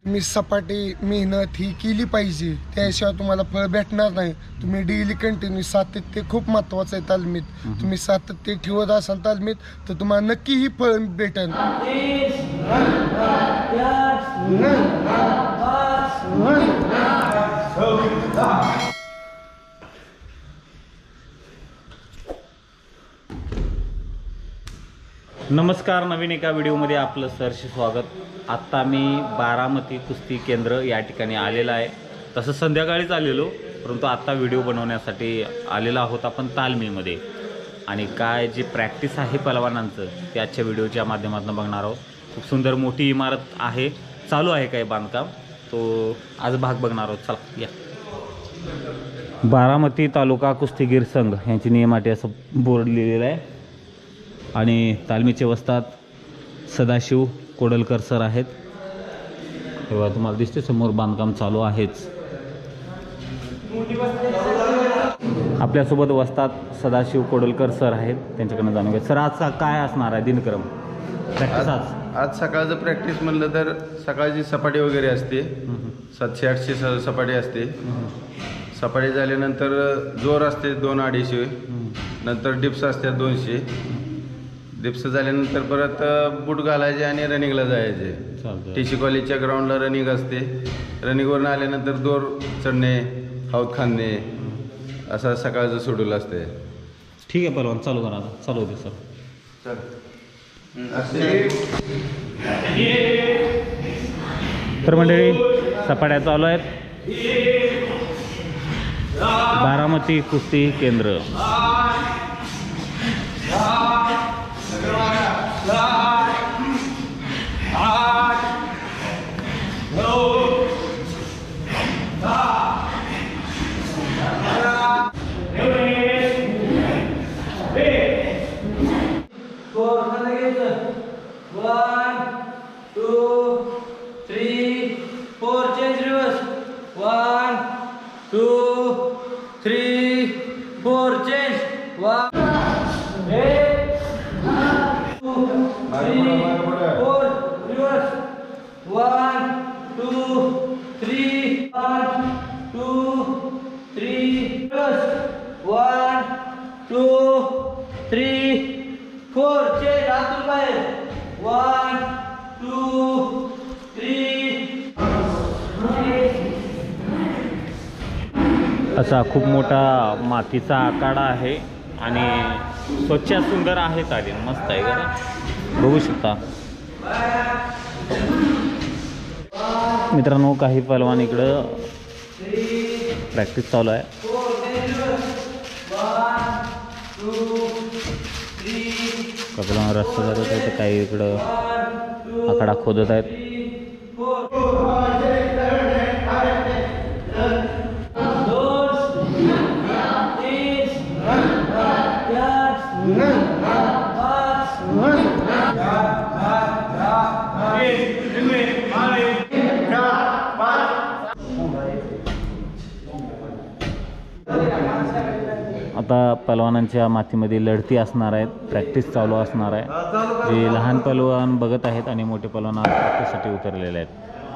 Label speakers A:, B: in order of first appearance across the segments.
A: मी सपाटी मेहनत ही केली पाहिजे, त्याशिवाय तुम्हाला फळ भेटणार नाही. तुम्ही डेली कंटिन्यू सातत्य खूप महत्वाचं आहे तालमीत. तुम्ही सातत्य ठेवत असाल तालमीत तर तुम्हाला नक्की ही फळ भेटेल.
B: नमस्कार, नवीन एका व्हिडिओमध्ये आपलं सहर्ष स्वागत. आत्ता मी बारामती कुस्ती केंद्र या ठिकाणी आलेला आहे. तसं संध्याकाळीच आलेलो, परंतु आत्ता व्हिडिओ बनवण्यासाठी आलेला आहोत आपण तालमीमध्ये. आणि काय जी प्रॅक्टिस आहे पहलवानांचं ते आजच्या व्हिडिओच्या माध्यमातून बघणार आहोत. खूप सुंदर मोठी इमारत आहे, चालू आहे काय बांधकाम, तो आज भाग बघणार आहोत. चला या. बारामती तालुका कुस्तीगीर संघ यांची नियमाटी असं बोर्ड लिहिलेलं आहे. आणि तालमीचे वस्ताद सदाशिव कोडलकर सर आहेत. तेव्हा तुम्हाला दिसते समोर बांधकाम चालू आहेच. आपल्यासोबत वस्ताद सदाशिव कोडलकर सर आहेत, त्यांच्याकडनं जाणून घ्या. सर, आज काय असणार आहे दिनक्रम प्रॅक्टिस?
C: आज सकाळचं प्रॅक्टिस म्हणलं तर सकाळची सपाटी वगैरे असते. 700-800 सपाटी असते. सपाटी झाल्यानंतर जोर असते 200-250. नंतर डिप्स असतात 200. डिप्स झाल्यानंतर परत बूट घालायचे आणि रनिंगला जायचे. टीसी कॉलेजच्या ग्राउंडला रनिंग असते. रनिंगवरून आल्यानंतर दोर चढणे, हौद खांदणे, असं सकाळचं शेड्यूल असते.
B: ठीक आहे पहलवान, चालू करा आता. चालू होते सर. तर मंडळी, सपाट्या चालू आहेत. बारामती कुस्ती केंद्र. असा खूप मोठा मातीचा आखाडा आहे आणि स्वच्छ सुंदर आहे. तालीम मस्त आहे का, बघू शकता मित्रांनो. काही पहलवान इकडं प्रॅक्टिस चालू आहे. कपडा रस्ता जात आहे तर काही इकडं आखाडा खोदत आहेत. आता पहलवानांच्या मातीमध्ये लढती असणार आहेत, प्रॅक्टिस चालू असणार आहे. जे लहान पहलवान बघत आहेत आणि मोठे पहलवान प्रॅक्टिससाठी उतरलेले आहेत.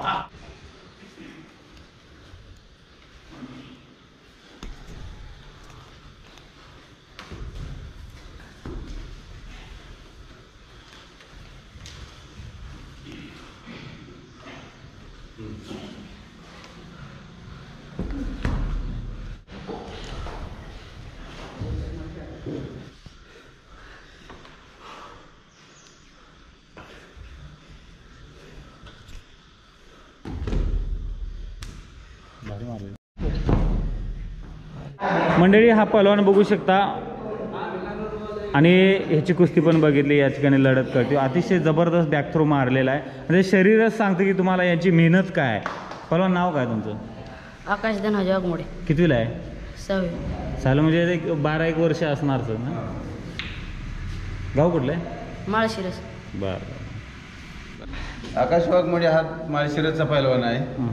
B: मंडळी, हा पहलवान बघू शकता आणि ह्याची कुस्ती पण बघितली. या ठिकाणी लढत करते. अतिशय जबरदस्त बॅक थ्रो मारलेला आहे. म्हणजे शरीरच सांगतं की तुम्हाला याची मेहनत काय आहे. पहलवान, नाव काय तुमचं?
D: आकाश धनाजी वाघमोडे.
B: कितवीला आहे?
D: 6वी.
B: चालू म्हणजे 12-1 वर्ष असणार सर ना. गाव कुठलं आहे?
D: माळशिरस.
B: बरं.
C: आकाश वाघमोडे हा माळशिरसचा पैलवान आहे.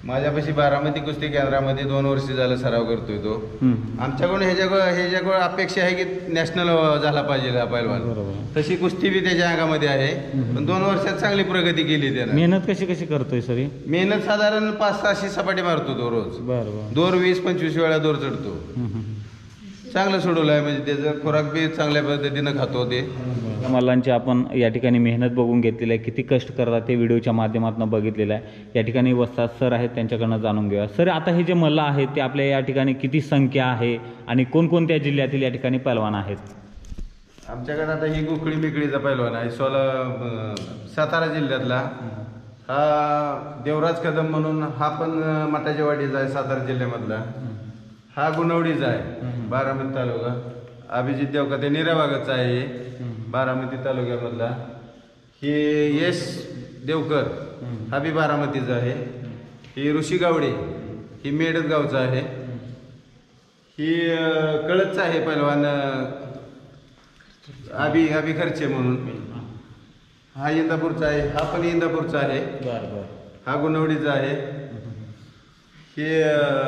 C: माझ्यापाशी बारामती कुस्ती केंद्रामध्ये 2 वर्ष झालं सराव करतोय तो. आमच्याकडून ह्याच्याकडून अपेक्षा आहे की नॅशनल झाला पाहिजे हा पैलवान.
B: बरोबर.
C: तशी कुस्ती बी त्याच्या अंगामध्ये आहे, पण 2 वर्षात चांगली प्रगती केली त्यानं.
B: मेहनत कशी करतोय सर?
C: मेहनत साधारण 500-600 सपाटी मारतो तो रोज.
B: बरोबर.
C: दोर 20-25 वेळा दोर चढतो. चांगलं सोडवलं आहे, म्हणजे त्याचं खुराक बी चांगल्या पद्धतीनं खातो ते.
B: मल्लांची आपण या ठिकाणी मेहनत बघून घेतलेली आहे, किती कष्ट करतात ते व्हिडिओच्या माध्यमातून बघितलेलं आहे. या ठिकाणी वस्ताद सर आहेत, त्यांच्याकडनं जाणून घेऊया. सर, आता हे जे मल्ल आहेत ते आपल्या या ठिकाणी किती संख्या आहे आणि कोणकोणत्या जिल्ह्यातील या ठिकाणी पैलवान आहेत?
C: आमच्याकडे आता ही गोखळी मिकळीचा पैलवान आहे, सातारा जिल्ह्यातला. हा देवराज कदम म्हणून, हा पण मटाच्या वाडीचा आहे, सातारा जिल्ह्यामधला. हा गुणवडीचा आहे, बारामती तालुका. अभिजित देवका ते निराबागचा आहे, बारामती तालुक्यामधला. हे यश देवकर, हा बी बारामतीचा आहे. ही ऋषी गावडे, ही मेडत गावचा आहे. ही कळतचा आहे पैलवान अभि खर्चे म्हणून. हा इंदापूरचा आहे, हा पण इंदापूरचा आहे. हा गुणवडीचा आहे. हे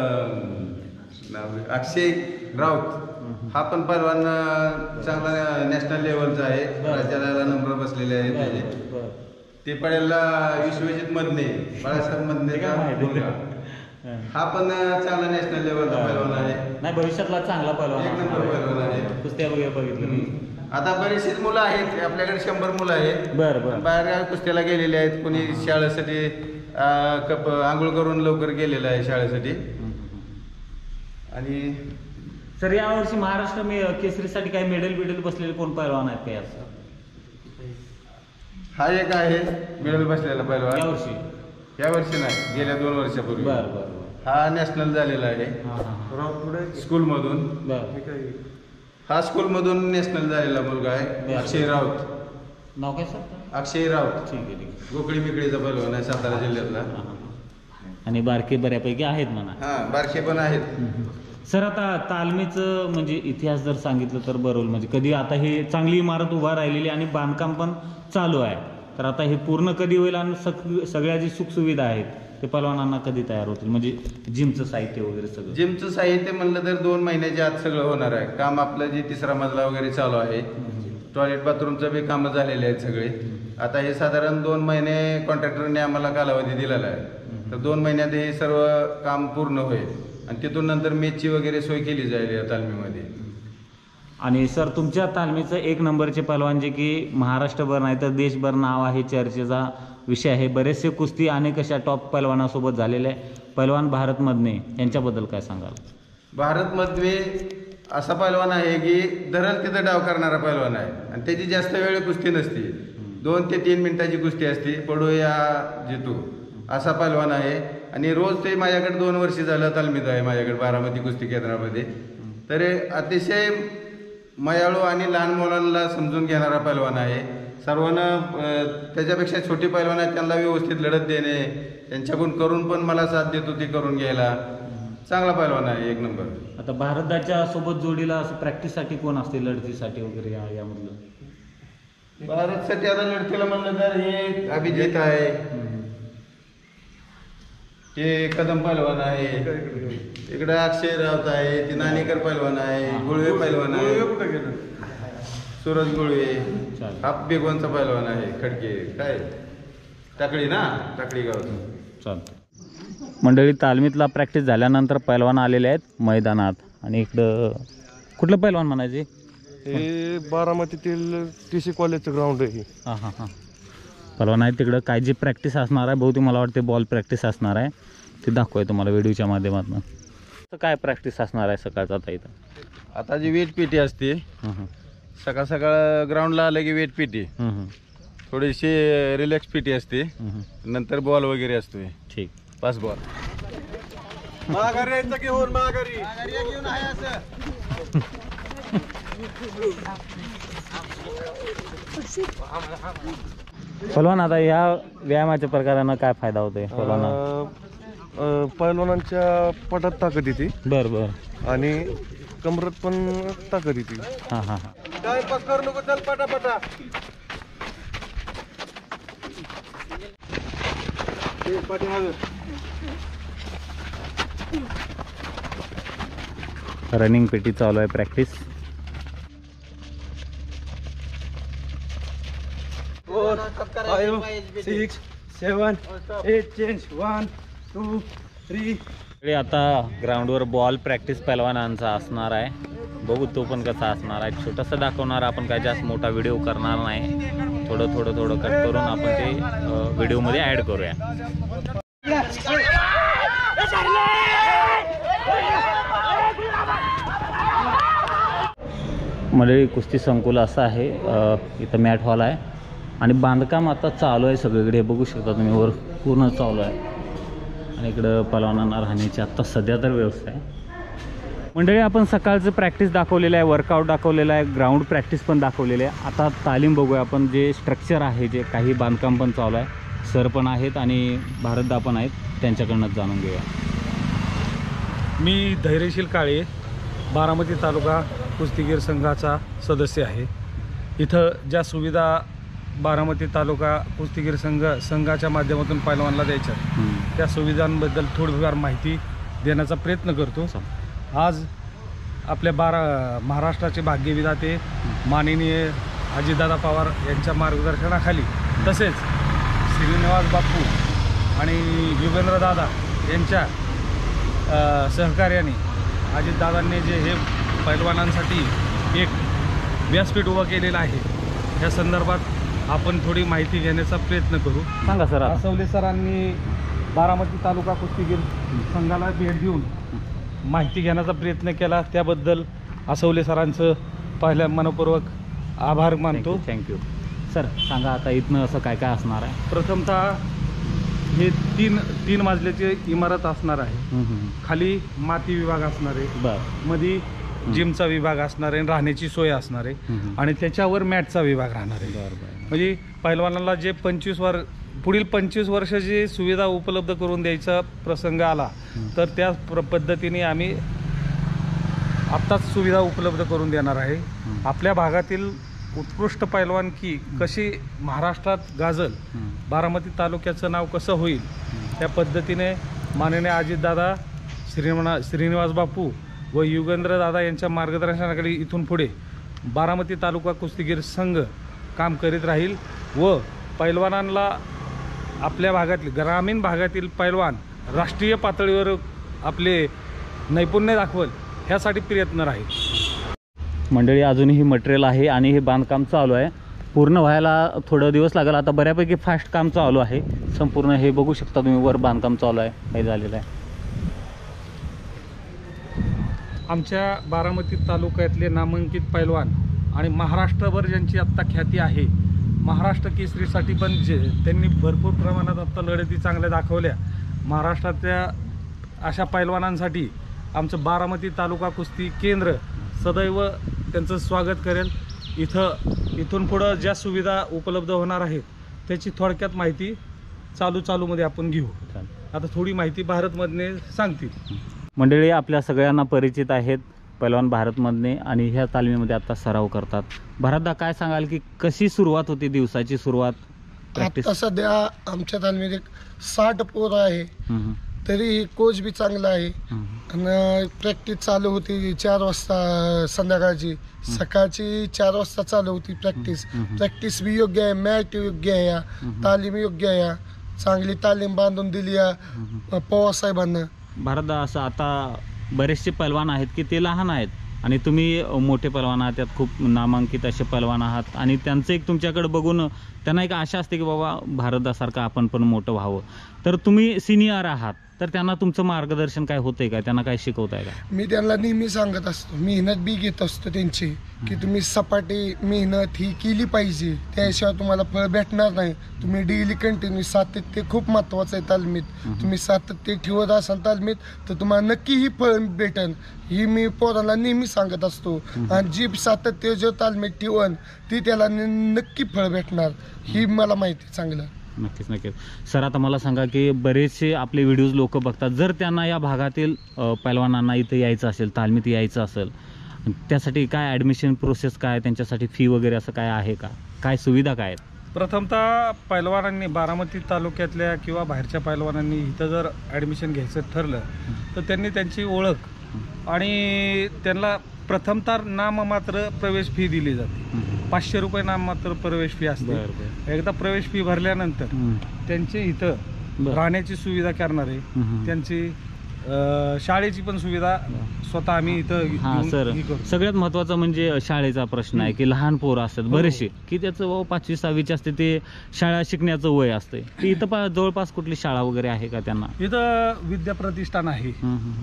C: अक्षय राऊत, हा पण पैलवान चांगला नॅशनल लेवलचा आहे, राज्याला नंबर बसलेले आहेत त्याचे. ते पडेला विश्वजित मधने, बाळासाहेब मधने का मुलगा. हा पण चांगला नॅशनल लेवलचा पैलवान आहे.
B: नाही, भविष्यातला चांगला पैलवान,
C: एक नंबर पैलवान आहे.
B: कुस्त्या वगैरे बघितलं मी.
C: आता बरीचशीच मुलं आहेत आपल्याकडे, 100 मुलं आहेत.
B: बरं.
C: बाहेर कुस्त्याला गेलेले आहेत. कोणी शाळेसाठी आंघोळ करून लवकर गेलेलं आहे शाळेसाठी. आणि
B: सर, यावर्षी महाराष्ट्र केसरीसाठी काही मेडल बसलेले कोण पैलवान आहेत काय? असं
C: हा एक आहे मेडल बसलेला पैलवान. यावर्षी नाही, गेल्या 2 वर्षापूर्वी.
B: बरं.
C: हा नॅशनल झालेला आहे स्कूलमधून. हा स्कूलमधून नॅशनल झालेला मुलगा आहे, अक्षय राऊत.
B: नाव काय सर?
C: अक्षय राऊत.
B: ठीक आहे.
C: गोखळी मिकळीचा पैलवान आहे, सातारा जिल्ह्यातला.
B: आणि बारके बऱ्यापैकी आहेत म्हणा.
C: हा, बारके पण आहेत.
B: सर, आता तालमीचं म्हणजे इतिहास जर सांगितलं तर बरोबर, म्हणजे कधी आता हे चांगली इमारत उभा राहिलेली आणि बांधकाम पण चालू आहे, तर आता हे पूर्ण कधी होईल आणि सगळ्या जी सुखसुविधा आहेत ते पैलवानांना कधी तयार होतील? म्हणजे जिमचं साहित्य वगैरे सगळं.
C: जिमचं साहित्य म्हणलं तर 2 महिन्याच्या आत सगळं होणार आहे काम. आपलं जे 3रा मजला वगैरे चालू आहे, टॉयलेट बाथरूमचं बी कामं झालेले आहेत सगळे. आता हे साधारण 2 महिने कॉन्ट्रॅक्टरने आम्हाला कालावधी दिलेला आहे, तर 2 महिन्यात हे सर्व काम पूर्ण होईल. आणि तिथून नंतर मेसची वगैरे सोय केली जाईल या तालमीमध्ये.
B: आणि सर, तुमच्या तालमीचं 1 नंबरचे पैलवान जे की महाराष्ट्रभर नाही तर देशभर नाव आहे, चर्चेचा विषय आहे, बरेचसे कुस्ती अनेक अशा टॉप पैलवानासोबत झालेले आहे, पैलवान भारत मधने, यांच्याबद्दल काय सांगाल?
C: भारतमध्ये असा पैलवान आहे की धरल तिथं डाव करणारा पैलवान आहे, आणि त्याची जास्त वेळ कुस्ती नसते. 2 ते 3 मिनिटाची कुस्ती असते. पडो या जितू असा पैलवान आहे. आणि रोज ते माझ्याकडे 2 वर्ष झालं तालमीत आहे माझ्याकडे बारामती कुस्ती केंद्रामध्ये. तर अतिशय मयाळू आणि लहान मुलांना समजून घेणारा पैलवान आहे. सर्वांना त्याच्यापेक्षा छोटी पैलवान आहेत त्यांना व्यवस्थित लढत देणे, त्यांच्याकडून करून पण मला साथ देतो ती करून घ्यायला. चांगला पैलवान आहे, 1 नंबर.
B: आता भारताच्या सोबत जोडीला असं प्रॅक्टिससाठी कोण असते, लढतीसाठी वगैरे यामधलं?
C: भारतसाठी आता लढतीला म्हणलं तर हे अभिजित आहे, ते कदम पैलवान आहे, इकडे अक्षय राऊत आहे, ती नाणेकर पैलवान आहे, गुळवे पैलवान आहे, सूरज गुळवे, हा बेगवानचा पैलवान आहे, खडके काय टाकळी ना, टाकळी गावचं.
B: चालतं. मंडळी, तालमीतला प्रॅक्टिस झाल्यानंतर पैलवान आलेले आहेत मैदानात. आणि इकडं कुठलं पैलवान म्हणायचे?
E: हे बारामतीतील TC कॉलेजचं ग्राउंड आहे.
B: हां. पैलवान आहे तिकडं. काय जी प्रॅक्टिस असणार आहे, बहुतेक मला वाटते बॉल प्रॅक्टिस असणार आहे, ते दाखवूया तुम्हाला व्हिडिओच्या माध्यमातून. तर काय प्रॅक्टिस असणार आहे सकाळचं आता इथं?
C: आता जी वेट पीटी असते, सकाळ सकाळ ग्राउंडला आलं की वेट पीटी, थोडीशी रिलॅक्स पीटी असते, नंतर बॉल वगैरे असतोय.
B: ठीक.
C: 5 बॉल.
E: माघारी घेऊन माघारी
B: पैलवान, आता या व्यायामाच्या प्रकारानं काय फायदा होतोय पैलवानांना?
E: पैलवानांच्या पटात ताकद येते.
B: बरं.
E: आणि कमरत पण ताकद येते.
B: हां.
E: टाइमपास करू नको, चल पटापटा.
B: रनिंग पेटी चालू आहे प्रॅक्टिस.
E: 4 5 6 7 8 चेंज 1 2 3.
B: आता ग्राउंडवर बॉल प्रॅक्टिस पैलवानांचा असणार आहे. बघू तो पण कसा असणार आहे. छोटासा दाखवणार आपण, काय जास्त मोठा व्हिडिओ करणार नाही. थोडं कट करून आपण ते व्हिडिओमध्ये ॲड करूया. मंडळी कुस्ती संकुल असं आहे. इथं मॅट हॉल आहे आणि बांधकाम आता चालू आहे सगळीकडे. हे बघू शकता तुम्ही, वर पूर्ण चालू आहे. आणि इकडं पलवानांना राहण्याची आत्ता सध्या तर व्यवस्था आहे. मंडळी आपण सकाळचं प्रॅक्टिस दाखवलेलं आहे, वर्कआउट दाखवलेलं आहे, ग्राउंड प्रॅक्टिस पण दाखवलेली आहे. आता तालीम बघूया आपण. जे स्ट्रक्चर आहे, जे काही बांधकाम पण चालू आहे, सर पण आहेत आणि भारतदा पण आहेत, त्यांच्याकडनंच जाणून घेऊया.
F: मी धैर्यशील काळे, बारामती तालुका कुस्तीगीर संघाचा सदस्य आहे. इथं ज्या सुविधा बारामती तालुका कुस्तीगीर संघाच्या माध्यमातून पैलवानला द्यायच्या, त्या सुविधांबद्दल थोडीफार माहिती देण्याचा प्रयत्न करतो. आज आपल्या महाराष्ट्राचे भाग्यविधाते माननीय अजितदादा पवार यांच्या मार्गदर्शनाखाली, तसेच श्रीनिवास बापू आणि युगेंद्रदादा यांच्या सहकार्याने अजितदादांनी जे हे पैलवानांसाठी एक व्यासपीठ उभं केलेलं आहे, या संदर्भात आपण थोडी माहिती घेण्याचा प्रयत्न करू.
B: सांगा सर.
F: आसवले सरांनी बारामती तालुका कुस्तीगीर संघाला भेट देऊन माहिती घेण्याचा प्रयत्न केला, त्याबद्दल आसवले सरांचं पहिल्या मनपूर्वक आभार मानतो.
B: Thank you sir. सांगा आता इथनं असं काय काय असणार आहे.
F: प्रथमतः हे तीन मजल्याची इमारत असणार आहे. खाली माती विभाग असणार आहे,
B: बरं,
F: मध्ये जिमचा विभाग असणार आहे, राहण्याची सोय असणार आहे आणि त्याच्यावर मॅटचा विभाग राहणार आहे. म्हणजे पैलवानाला जे पुढील 25 वर्षाची सुविधा उपलब्ध करून द्यायचा प्रसंग आला तर त्या पद्धतीने आम्ही आत्ताच सुविधा उपलब्ध करून देणार आहे. आपल्या भागातील उत्कृष्ट पैलवानकी कशी महाराष्ट्रात गाजल, बारामती तालुक्याचं नाव कसं होईल, त्या पद्धतीने माननीय अजितदादा, श्रीनिवास बापू व युगेंद्रदादा यांच्या मार्गदर्शनाखाली इथून पुढे बारामती तालुका कुस्तीगीर संघ काम करीत राहील व पैलवानांना, आपल्या भागातील ग्रामीण भागातील पैलवान राष्ट्रीय पातळीवर आपले नैपुण्य दाखवल, ह्यासाठी प्रयत्न राहील.
B: मंडळी अजूनही मटेरियल आहे आणि हे बांधकाम चालू आहे. पूर्ण व्हायला थोडं दिवस लागेल. आता बऱ्यापैकी फास्ट काम चालू आहे संपूर्ण. हे बघू शकता तुम्ही, वर बांधकाम चालू आहे, हे झालेलं आहे.
F: आमच्या बारामती तालुक्यातले नामांकित पैलवान आणि महाराष्ट्रभर ज्यांची आत्ता ख्याती आहे, महाराष्ट्र केसरीसाठी पण त्यांनी भरपूर प्रमाणात आत्ता लढती चांगल्या दाखवल्या. महाराष्ट्रातल्या अशा पैलवानांसाठी आमचं बारामती तालुका कुस्ती केंद्र सदैव त्यांचं स्वागत करेल. इथून पुढं ज्या सुविधा उपलब्ध होणार आहेत त्याची थोडक्यात माहिती चालूमध्ये आपण घेऊ. आता थोडी माहिती भारतमधने सांगतील.
B: मंडळी आपल्या सगळ्यांना परिचित आहेत पैलवान भारतमधने आणि ह्या तालमीमध्ये आता सराव करतात. भारतदा, काय सांगाल की कशी सुरुवात होती, दिवसाची सुरुवात प्रॅक्टिस?
A: आता सध्या आमच्या तालमीत 60 पोरं आहे, तरी कोच बी चांगला आहे आणि प्रॅक्टिस चालू होती 4 वाजता संध्याकाळची. सकाळची 4 वाजता चालू होती प्रॅक्टिस बी योग्य आहे, मॅट योग्य आहे, तालीम योग्य आहे, चांगली तालीम बांधून दिली आहे पवार साहेबांना.
B: भारतदा, असं आता बरेचसे पैलवान आहेत की ते लहान आहेत आणि तुम्ही मोठे पैलवान आहात, त्यात खूप नामांकित असे पैलवान आहात आणि त्यांचं एक तुमच्याकडे बघून त्यांना एक आशा असते की बाबा भारतदासारखं आपण पण मोठं व्हावं. तर तुम्ही सिनियर आहात, तर त्यांना तुमचं मार्गदर्शन काय होतंय का, त्यांना काय शिकवताय का?
A: मी त्यांना नेहमी सांगत असतो, मेहनत बी घेत असतो त्यांची, की तुम्ही सपाटी मेहनत ही केली पाहिजे, त्याशिवाय तुम्हाला फळ भेटणार नाही. तुम्ही डेली कंटिन्यू सातत्य खूप महत्वाचं आहे तालमीत. तुम्ही सातत्य ठेवत असाल तालमीत तर तुम्हाला नक्की ही फळ भेटेल, ही मी पोरांना नेहमी सांगत असतो. आणि जी सातत्य जो तालमीत ठेवण ती त्याला नक्की फळ भेटणार, ही मला माहिती चांगलं.
B: नक्कीच. सर, आता मला सांगा की बरेचसे आपले व्हिडिओज लोक बघतात, जर त्यांना या भागातील पैलवानांना इथे यायचं असेल, तालमीत यायचं असेल, त्यासाठी काय ॲडमिशन प्रोसेस काय, त्यांच्यासाठी फी वगैरे असं काय आहे का, काय सुविधा काय आहेत?
F: प्रथमतः पैलवानांनी बारामती तालुक्यातल्या किंवा बाहेरच्या पैलवानांनी इथं जर ॲडमिशन घ्यायचं ठरलं तर त्यांनी त्यांची ओळख आणि त्यांना प्रथमतः नाममात्र प्रवेश फी दिली जाते. 500 रुपये नाममात्र प्रवेश फी असते. एकदा प्रवेश फी भरल्यानंतर त्यांचे इथं राहण्याची सुविधा करणार आहे. त्यांची शाळेची पण सुविधा स्वतः आम्ही इथं
B: हां सर, सगळ्यात महत्त्वाचं म्हणजे शाळेचा प्रश्न आहे की लहान पोरं असतात बरेचसे की त्याचं 5वी 6वीचे असते, ते शाळा शिकण्याचं वय असते. ते इथं जवळपास कुठली शाळा वगैरे आहे का त्यांना?
F: इथं विद्या प्रतिष्ठान आहे.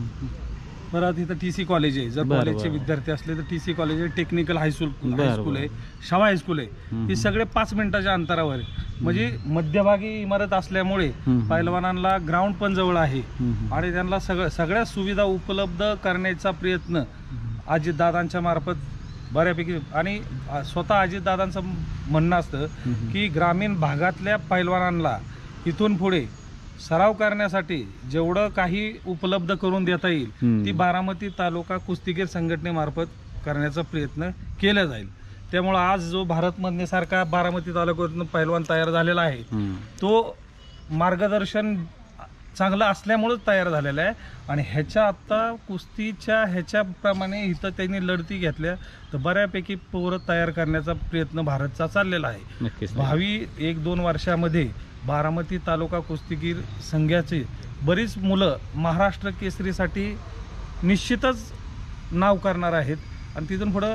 F: परत इथं TC कॉलेज आहे. जर कॉलेजचे विद्यार्थी असले तर TC कॉलेज आहे, टेक्निकल हायस्कूल आहे, शाळा हायस्कूल आहे. हे सगळे 5 मिनिटाच्या अंतरावर आहे. म्हणजे मध्यभागी इमारत असल्यामुळे पैलवानांना ग्राउंड पण जवळ आहे आणि त्यांना सगळ्या सुविधा उपलब्ध करण्याचा प्रयत्न अजितदादांच्या मार्फत बऱ्यापैकी, आणि स्वतः अजितदादांचं म्हणणं असतं की ग्रामीण भागातल्या पैलवानांना इथून पुढे सराव करण्यासाठी जेवढं काही उपलब्ध करून देता येईल ती बारामती तालुका कुस्तीगीर संघटनेमार्फत करण्याचा प्रयत्न केला जाईल. त्यामुळं आज जो भारतमधण्यासारखा बारामती तालुक्यातून पैलवान तयार झालेला आहे तो मार्गदर्शन चांगलं असल्यामुळेच तयार झालेला आहे. आणि ह्याच्या आत्ता कुस्तीच्या ह्याच्याप्रमाणे इथं त्यांनी लढती घेतल्या तर बऱ्यापैकी पोरं तयार करण्याचा प्रयत्न भारतचा चाललेला आहे. भावी 1-2 वर्षामध्ये बारामती तालुका कुस्तीगीर संघाचे बरीच मुलं महाराष्ट्र केसरीसाठी निश्चितच नाव करणार आहेत आणि तिथून पुढं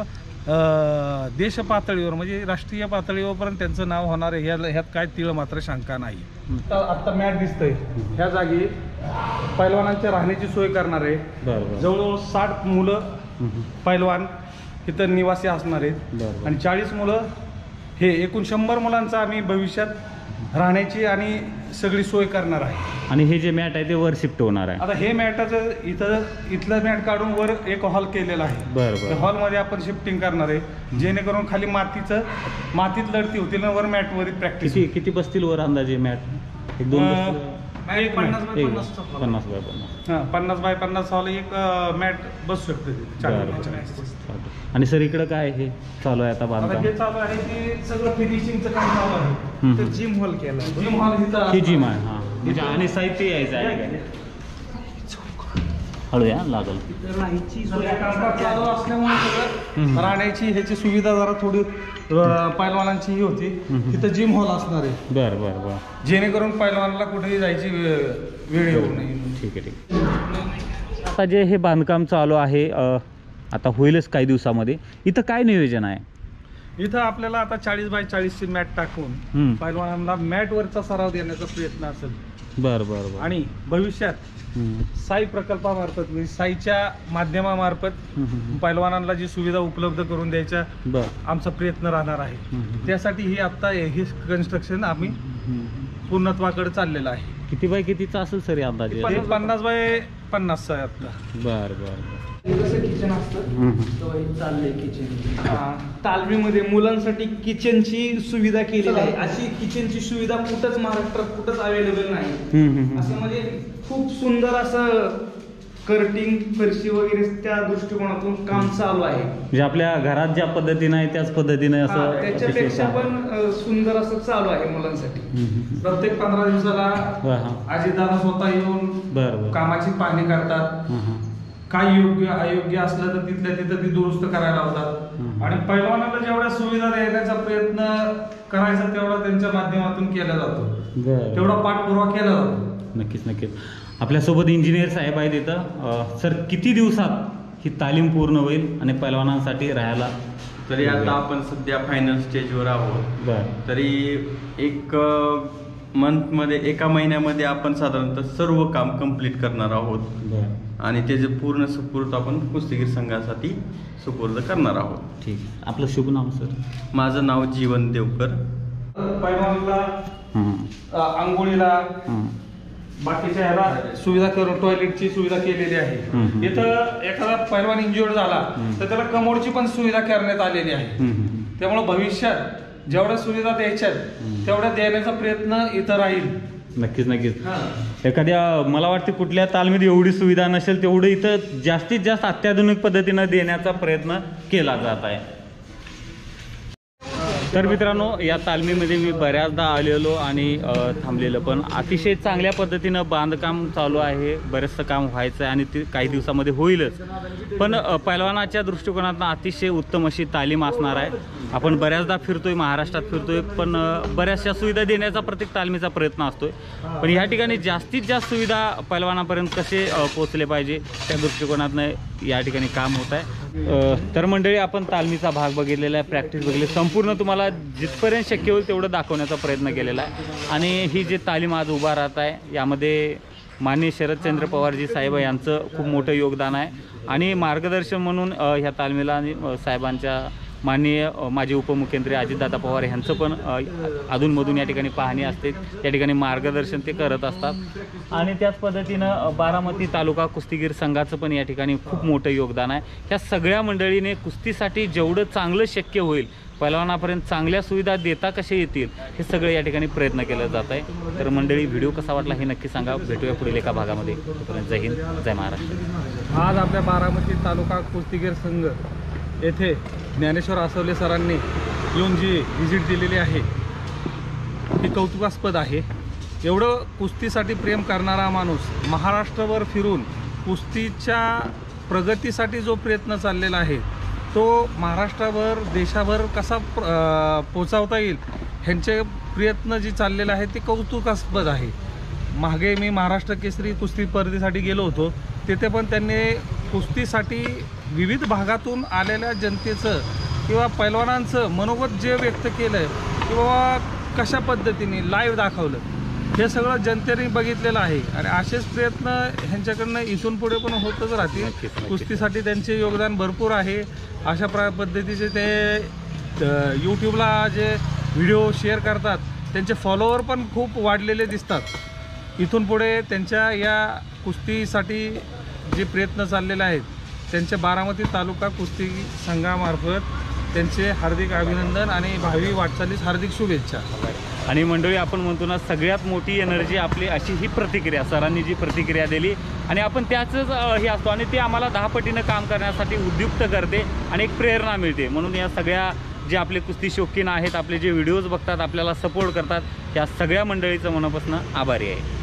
F: देश पातळीवर म्हणजे राष्ट्रीय पातळीवरपर्यंत त्यांचं नाव होणार आहे. ह्यात काय तीळ मात्र शंका नाही. आता मॅट दिसतंय ह्या जागी पैलवानांच्या राहण्याची सोय करणार आहे. जवळजवळ 60 मुलं पैलवान इथं निवासी असणार आहेत आणि 40 मुलं हे एकूण 100 मुलांचा आम्ही भविष्यात राहण्याची आणि सगळी सोय करणार आहे.
B: आणि हे जे मॅट आहे ते वर शिफ्ट होणार आहे.
F: आता हे मॅटाचं इथलं मॅट काढून वर एक हॉल केलेला आहे.
B: बरं.
F: हॉलमध्ये आपण शिफ्टिंग करणार आहे जेणेकरून खाली मातीत लढती होतील वर मॅट वर प्रॅक्टिस.
B: किती बसतील वर अंदाजे मॅट? 1-2
F: 50 बाय 50 हॉल एक मॅट बसू शकते.
B: आणि सर इकडं काय हे चालू आहे आता बांधकाम?
F: हे चालू आहे की सगळं फिनिशिंगचं काम चालू आहे. तर जिम हॉल केला. जिम हॉल
B: ही जिम आहे. हां म्हणजे आणि साहित्य यायचं आहे काय? हळू या लागल.
F: कामकाज चालू असल्यामुळे सगळं राहण्याची ह्याची सुविधा जरा थोडी पैलवानांची ही होती. तिथं जिम हॉल असणार आहे.
B: बरं.
F: जेणेकरून पैलवानाला कुठेही जायची वेळ येऊ नये.
B: ठीक आहे. आता जे हे बांधकाम चालू आहे आता होईलच काही दिवसामध्ये, इथं काय नियोजन आहे?
F: इथं आपल्याला आता 40 बाय 40ची मॅट टाकून पैलवानांना मॅटवरचा सराव देण्याचा प्रयत्न असेल.
B: बरं.
F: आणि भविष्यात साई प्रकल्पामार्फत म्हणजे साईच्या माध्यमामार्फत पैलवानांना जी सुविधा उपलब्ध करून द्यायचा आमचा प्रयत्न राहणार आहे. त्यासाठी ही आता हे कन्स्ट्रक्शन आम्ही पूर्णत्वाकडे चाललेलं आहे.
B: किती बाय कितीचा असेल सर अंदाजे?
F: 50 बाय 50 आहे आता.
B: बरं.
G: जसं किचन असतं चाललंय किचन. तालमीमध्ये मुलांसाठी किचनची सुविधा केलेली आहे. अशी किचनची सुविधा कुठंच महाराष्ट्रात कुठंच अवेलेबल नाही. असं म्हणजे खूप सुंदर असं कर्टिंग फरशी वगैरे त्या दृष्टिकोनातून काम चालू आहे.
B: म्हणजे आपल्या घरात ज्या पद्धतीने आहे त्याच पद्धतीने असं
G: त्याच्यापेक्षा पण सुंदर असं चालू आहे मुलांसाठी.
F: प्रत्येक 15 दिवसाला अजितदादा स्वतः येऊन कामाची पाहणी करतात. काय योग्य अयोग्य असलं तर तिथल्या तिथं ती दुरुस्त करायला लावतात आणि पैलवानाला जेवढ्या सुविधा देण्याचा प्रयत्न करायचा तेवढा त्यांच्या माध्यमातून केला जातो. तेवढा पाठपुरावा केला जातो.
B: नक्कीच. आपल्यासोबत इंजिनियर साहेब आहेत इथं. सर किती दिवसात ही तालीम पूर्ण होईल आणि पैलवानांसाठी राहायला?
C: तरी आता आपण सध्या फायनल स्टेजवर आहोत. तरी एका महिन्यामध्ये आपण साधारणतः सर्व काम कंप्लीट करणार आहोत आणि त्याचे पूर्ण सुपूर्द आपण कुस्तीगीर संघासाठी सुपूर्द करणार आहोत.
B: ठीक. आपलं शुभ नाम सर?
C: माझं नाव जीवन देवकर.
F: पैलवानाला आंघोळीला बाकीच्या ह्याला सुविधा करून टॉयलेटची सुविधा केलेली आहे. इथं एखादा पैलवान इंज्युअर्ड झाला तर त्याला कमोडची पण सुविधा करण्यात आलेली आहे. त्यामुळे भविष्यात जेवढ्या सुविधा द्यायच्यात तेवढ्या देण्याचा प्रयत्न इथं राहील.
B: नक्कीच. एखाद्या मला वाटते कुठल्या तालमीत एवढी सुविधा नसेल तेवढं इथं जास्तीत जास्त अत्याधुनिक पद्धतीनं देण्याचा प्रयत्न केला जात आहे. तर मित्रांनो, या तालमीमध्ये मी बऱ्याचदा आलेलो आणि थांबलेलं, पण अतिशय चांगल्या पद्धतीनं बांधकाम चालू आहे. बरेचसं काम व्हायचं आहे आणि ते काही दिवसामध्ये होईलच. पण पहिलवानाच्या दृष्टिकोनातून अतिशय उत्तम अशी तालीम असणार आहे. आपण बऱ्याचदा फिरतोय, महाराष्ट्रात फिरतोय, पण बऱ्याचशा सुविधा देण्याचा प्रत्येक तालमीचा प्रयत्न असतोय. पण या ठिकाणी जास्तीत जास्त सुविधा पहिलवानापर्यंत कसे पोचले पाहिजे त्या दृष्टिकोनातून या ठिकाणी काम होत आहे. तर मंडळी, आपण तालमीचा भाग बघितलेला आहे, प्रॅक्टिस बघितली, संपूर्ण तुम्हाला जिथपर्यंत शक्य होईल तेवढं दाखवण्याचा प्रयत्न केलेला आहे. आणि ही जी तालीम आज उभा राहत आहे, यामध्ये माननीय शरदचंद्र पवारजी साहेब यांचं खूप मोठं योगदान आहे. आणि मार्गदर्शन म्हणून ह्या तालमीला आणि साहेबांच्या माननीय माजी उपमुख्यमंत्री अजितदादा पवार यांचं पण अधूनमधून या ठिकाणी पाहणी असते, त्या ठिकाणी मार्गदर्शन ते करत असतात. आणि त्याच पद्धतीनं बारामती तालुका कुस्तीगीर संघाचं पण या ठिकाणी खूप मोठं योगदान आहे. ह्या सगळ्या मंडळीने कुस्तीसाठी जेवढं चांगलं शक्य होईल, पहिलवानापर्यंत चांगल्या सुविधा देता कशा येतील, हे सगळं या ठिकाणी प्रयत्न केला जात आहे. तर मंडळी, व्हिडिओ कसा वाटला हे नक्की सांगा. भेटूया पुढील एका भागामध्ये. तोपर्यंत जय हिंद, जय महाराष्ट्र.
F: आज आपल्या बारामती तालुका कुस्तीगीर संघ येथे ज्ञानेश्वर आसवले सरांनी येऊन जी व्हिजिट दिलेली आहे ती कौतुकास्पद आहे. एवढं कुस्तीसाठी प्रेम करणारा माणूस महाराष्ट्रभर फिरून कुस्तीच्या प्रगतीसाठी जो प्रयत्न चाललेला आहे तो महाराष्ट्राभर, देशाभर कसा पोचावता येईल ह्यांचे प्रयत्न जे चाललेले आहे ते कौतुकास्पद आहे. मागे मी महाराष्ट्र केसरी कुस्ती स्पर्धेसाठी गेलो होतो, तिथे पण त्यांनी कुस्तीसाठी विविध भागातून आलेल्या जनतेचं किंवा पैलवानांचं मनोगत जे व्यक्त केलं किंवा कशा पद्धतीने लाईव्ह दाखवलं, हे सगळं जनतेने बघितलेलं आहे. आणि असेच प्रयत्न ह्यांच्याकडनं इथून पुढे पण होतच राहतील. कुस्तीसाठी त्यांचे योगदान भरपूर आहे. अशा पद्धतीचे ते यूट्यूबला जे व्हिडिओ शेअर करतात, त्यांचे फॉलोअर पण खूप वाढलेले दिसतात. इथून पुढे त्यांच्या या कुस्तीसाठी जे प्रयत्न चाललेले आहेत, त्यांच्या बारामती तालुका कुस्ती संघामार्फत त्यांचे हार्दिक अभिनंदन आणि भावी वाटचालीस हार्दिक शुभेच्छा.
B: आणि मंडळी, आपण म्हणतो ना, सगळ्यात मोठी एनर्जी आपली अशी ही प्रतिक्रिया, सरांनी जी प्रतिक्रिया दिली आणि आपण त्याच हे असतो आणि ते आम्हाला 10 पटीनं काम करण्यासाठी उद्युक्त करते आणि एक प्रेरणा मिळते. म्हणून या सगळ्या जे आपले कुस्ती शौकीन आहेत, आपले जे व्हिडिओज बघतात, आपल्याला सपोर्ट करतात, या सगळ्या मंडळीचं मनापासून आभारी आहे.